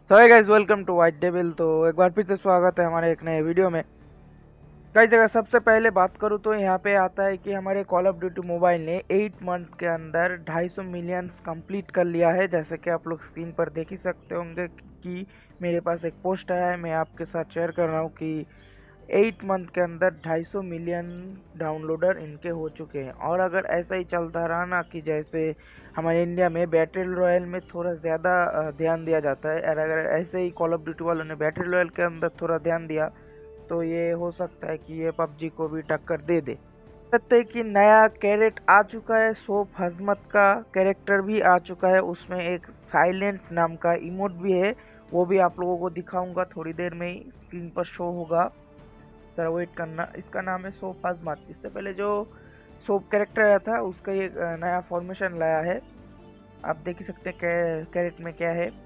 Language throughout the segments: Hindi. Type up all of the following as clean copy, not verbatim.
So hi guys, welcome to white devil. तो एक बार फिर से स्वागत है हमारे एक नए वीडियो में। कई जगह सबसे पहले बात करूँ तो यहाँ पे आता है कि हमारे कॉल ऑफ ड्यूटी मोबाइल ने 8 मंथ के अंदर 250 मिलियंस कंप्लीट कर लिया है। जैसे कि आप लोग स्क्रीन पर देख ही सकते होंगे कि मेरे पास एक पोस्ट आया है, मैं आपके साथ शेयर कर रहा हूँ कि 8 मंथ के अंदर 250 मिलियन डाउनलोडर इनके हो चुके हैं। और अगर ऐसा ही चलता रहा ना कि जैसे हमारे इंडिया में बैटल रॉयल में थोड़ा ज़्यादा ध्यान दिया जाता है, और अगर ऐसे ही कॉल ऑफ ड्यूटी वालों ने बैटल रॉयल के अंदर थोड़ा ध्यान दिया तो ये हो सकता है कि ये पबजी को भी टक्कर दे दे। सकते हैं कि नया कैरेट आ चुका है, सोप हजमत का कैरेक्टर भी आ चुका है, उसमें एक साइलेंट नाम का इमोट भी है, वो भी आप लोगों को दिखाऊंगा थोड़ी देर में ही स्क्रीन पर शो होगा। जरा वेट करना। इसका नाम है सोप हजमत। इससे पहले जो सोप कैरेक्टर आया था उसका ये नया फॉर्मेशन लाया है। आप देख ही सकते हैं कैरेट में क्या है।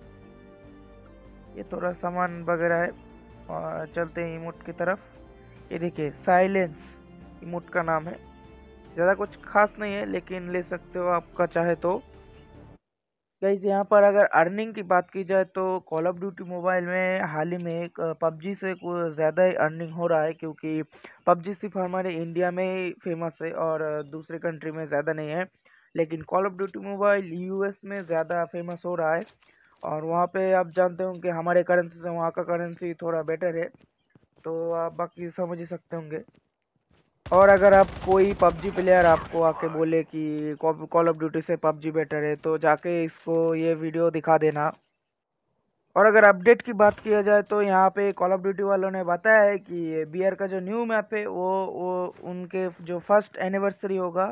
ये थोड़ा सामान वगैरह है। और चलते हैं इमोट की तरफ। ये देखिए, साइलेंस इमोट का नाम है। ज़्यादा कुछ खास नहीं है लेकिन ले सकते हो आपका चाहे तो। गाइस, यहाँ पर अगर अर्निंग की बात की जाए तो कॉल ऑफ ड्यूटी मोबाइल में हाल ही में पबजी से कुछ ज़्यादा ही अर्निंग हो रहा है, क्योंकि पबजी सिर्फ हमारे इंडिया में ही फेमस है और दूसरे कंट्री में ज़्यादा नहीं है। लेकिन call of duty mobile US में ज़्यादा फेमस हो रहा है। और वहाँ पे आप जानते होंगे हमारे करेंसी से वहाँ का करेंसी थोड़ा बेटर है, तो आप बाकी समझ ही सकते होंगे। और अगर आप कोई पबजी प्लेयर आपको आके बोले कि कॉल ऑफ ड्यूटी से पबजी बेटर है तो जाके इसको ये वीडियो दिखा देना। और अगर अपडेट की बात किया जाए तो यहाँ पे कॉल ऑफ ड्यूटी वालों ने बताया है कि बीआर का जो न्यू मैप है वो उनके जो फर्स्ट एनिवर्सरी होगा,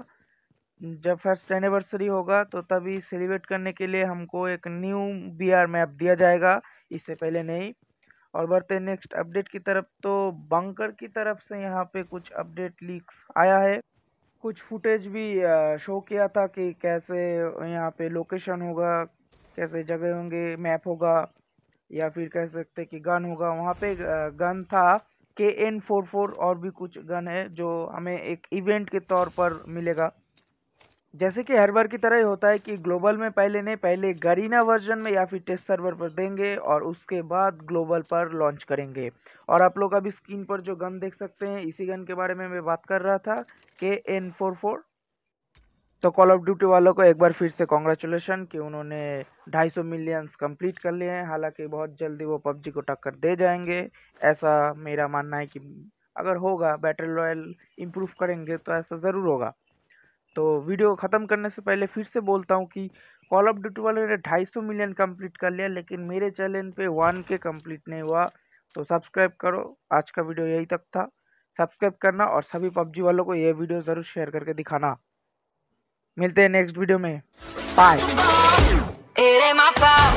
जब फर्स्ट एनिवर्सरी होगा तो तभी सेलिब्रेट करने के लिए हमको एक न्यू बीआर मैप दिया जाएगा, इससे पहले नहीं। और बढ़ते नेक्स्ट अपडेट की तरफ तो बंकर की तरफ से यहाँ पे कुछ अपडेट लीक्स आया है। कुछ फुटेज भी शो किया था कि कैसे यहाँ पे लोकेशन होगा, कैसे जगह होंगे, मैप होगा, या फिर कह सकते कि गन होगा। वहाँ पे गन था KN44, और भी कुछ गन है जो हमें एक इवेंट के तौर पर मिलेगा। जैसे कि हर बार की तरह ही होता है कि ग्लोबल में पहले नहीं, पहले गरीना वर्जन में या फिर टेस्ट सर्वर पर देंगे और उसके बाद ग्लोबल पर लॉन्च करेंगे। और आप लोग अभी स्क्रीन पर जो गन देख सकते हैं, इसी गन के बारे में मैं बात कर रहा था, KN44। तो कॉल ऑफ ड्यूटी वालों को एक बार फिर से कॉन्ग्रेचुलेशन कि उन्होंने 250 मिलियंस कंप्लीट कर लिए हैं। हालांकि बहुत जल्दी वो पबजी को टक्कर दे जाएंगे, ऐसा मेरा मानना है कि अगर होगा बैटल रॉयल इम्प्रूव करेंगे तो ऐसा ज़रूर होगा। तो वीडियो ख़त्म करने से पहले फिर से बोलता हूँ कि कॉल ऑफ ड्यूटी वालों ने 250 मिलियन कंप्लीट कर लिया, लेकिन मेरे चैनल पे 1K कंप्लीट नहीं हुआ। तो सब्सक्राइब करो। आज का वीडियो यही तक था। सब्सक्राइब करना और सभी पबजी वालों को ये वीडियो ज़रूर शेयर करके दिखाना। मिलते हैं नेक्स्ट वीडियो में। बाय।